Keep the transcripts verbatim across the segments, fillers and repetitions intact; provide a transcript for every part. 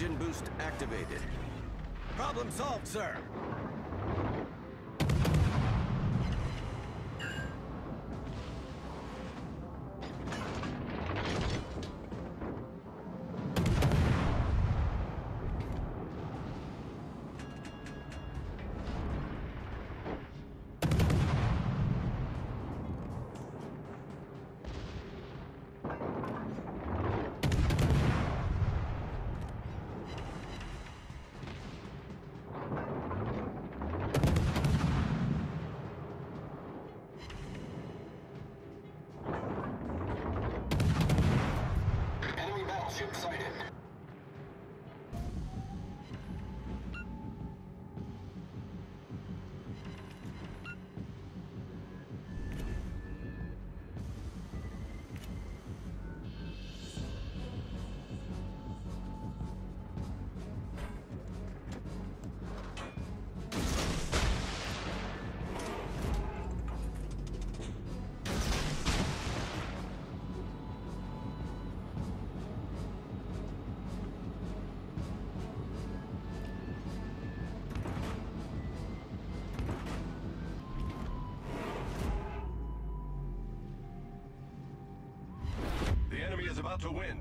Engine boost activated. Problem solved, sir. Ship sighted. The enemy is about to win.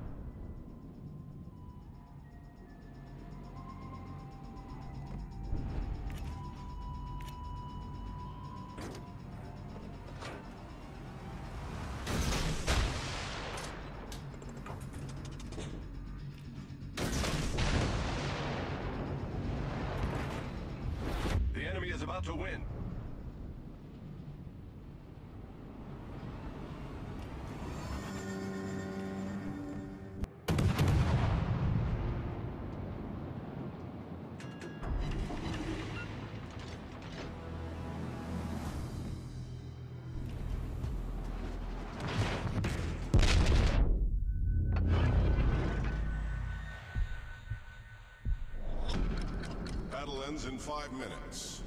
The enemy is about to win. Battle ends in five minutes.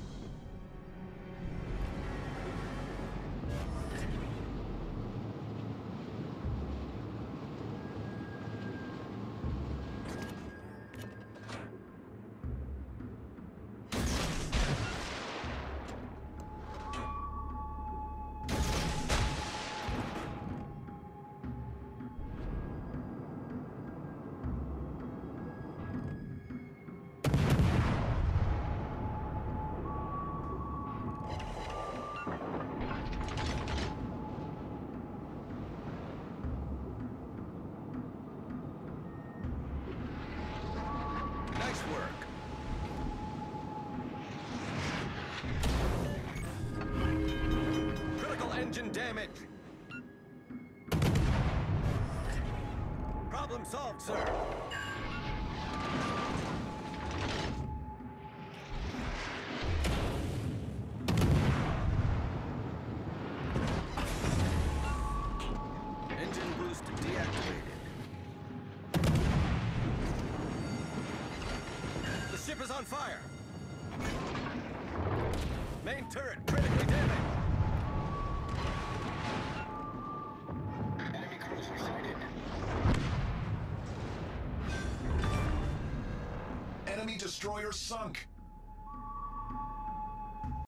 Nice work. Critical engine damage. Problem solved, sir. Engine boost deactivated. The ship is on fire! Main turret critically damaged! Enemy cruiser sighted. Enemy destroyer sunk.